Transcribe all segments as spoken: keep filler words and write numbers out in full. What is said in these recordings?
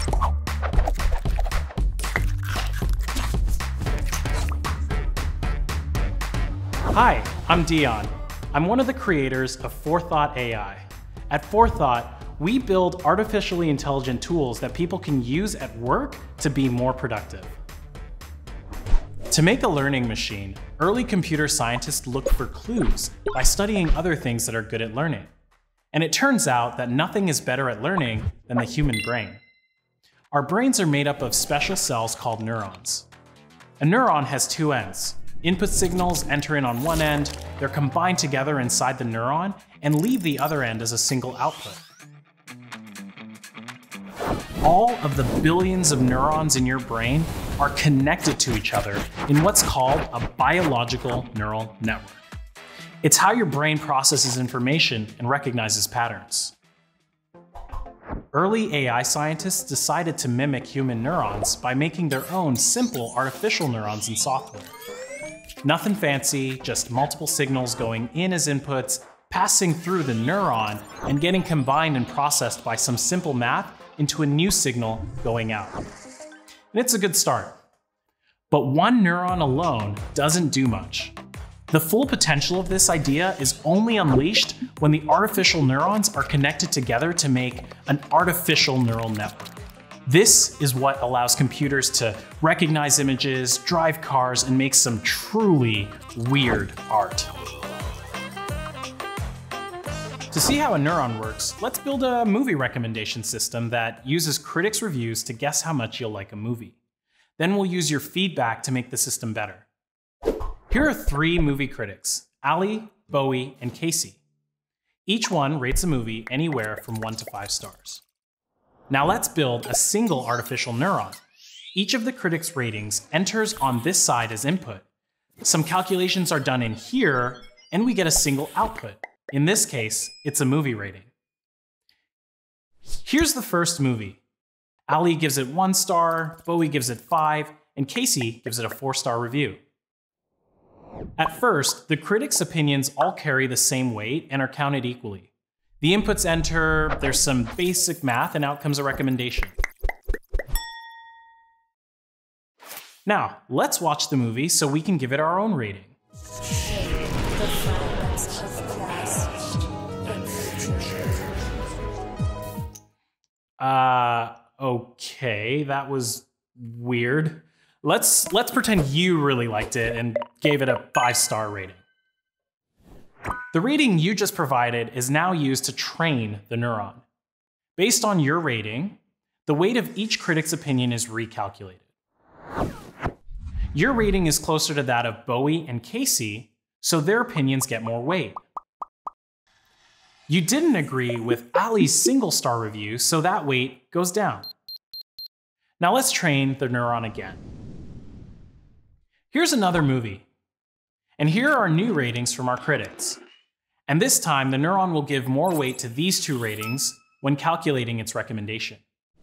Hi, I'm Dion. I'm one of the creators of Forethought A I. At Forethought, we build artificially intelligent tools that people can use at work to be more productive. To make a learning machine, early computer scientists looked for clues by studying other things that are good at learning. And it turns out that nothing is better at learning than the human brain. Our brains are made up of special cells called neurons. A neuron has two ends. Input signals enter in on one end, they're combined together inside the neuron, and leave the other end as a single output. All of the billions of neurons in your brain are connected to each other in what's called a biological neural network. It's how your brain processes information and recognizes patterns. Early A I scientists decided to mimic human neurons by making their own simple artificial neurons in software. Nothing fancy, just multiple signals going in as inputs, passing through the neuron, and getting combined and processed by some simple math into a new signal going out. And it's a good start. But one neuron alone doesn't do much. The full potential of this idea is only unleashed when the artificial neurons are connected together to make an artificial neural network. This is what allows computers to recognize images, drive cars, and make some truly weird art. To see how a neuron works, let's build a movie recommendation system that uses critics' reviews to guess how much you'll like a movie. Then we'll use your feedback to make the system better. Here are three movie critics, Ali, Bowie, and Casey. Each one rates a movie anywhere from one to five stars. Now let's build a single artificial neuron. Each of the critics' ratings enters on this side as input. Some calculations are done in here, and we get a single output. In this case, it's a movie rating. Here's the first movie. Ali gives it one star, Bowie gives it five, and Casey gives it a four-star review. At first, the critics' opinions all carry the same weight and are counted equally. The inputs enter, there's some basic math, and out comes a recommendation. Now, let's watch the movie so we can give it our own rating. Uh, okay, that was weird. Let's, let's pretend you really liked it and gave it a five-star rating. The rating you just provided is now used to train the neuron. Based on your rating, the weight of each critic's opinion is recalculated. Your rating is closer to that of Bowie and Casey, so their opinions get more weight. You didn't agree with Ali's single-star review, so that weight goes down. Now let's train the neuron again. Here's another movie. And here are new ratings from our critics. And this time, the neuron will give more weight to these two ratings when calculating its recommendation.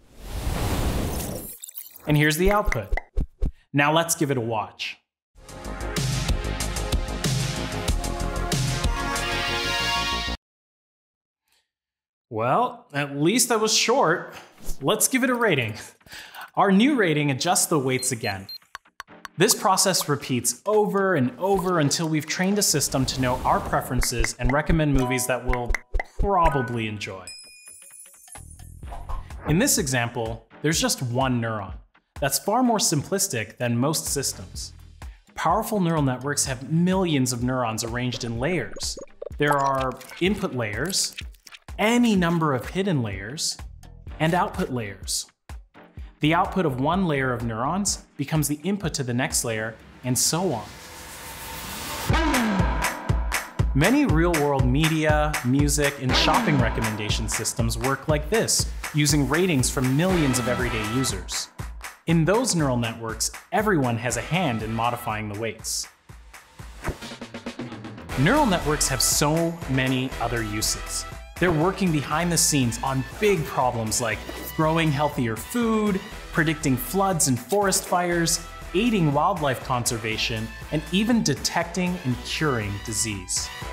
And here's the output. Now let's give it a watch. Well, at least that was short. Let's give it a rating. Our new rating adjusts the weights again. This process repeats over and over until we've trained a system to know our preferences and recommend movies that we'll probably enjoy. In this example, there's just one neuron. That's far more simplistic than most systems. Powerful neural networks have millions of neurons arranged in layers. There are input layers, any number of hidden layers, and output layers. The output of one layer of neurons becomes the input to the next layer, and so on. Many real-world media, music, and shopping recommendation systems work like this, using ratings from millions of everyday users. In those neural networks, everyone has a hand in modifying the weights. Neural networks have so many other uses. They're working behind the scenes on big problems like growing healthier food, predicting floods and forest fires, aiding wildlife conservation, and even detecting and curing disease.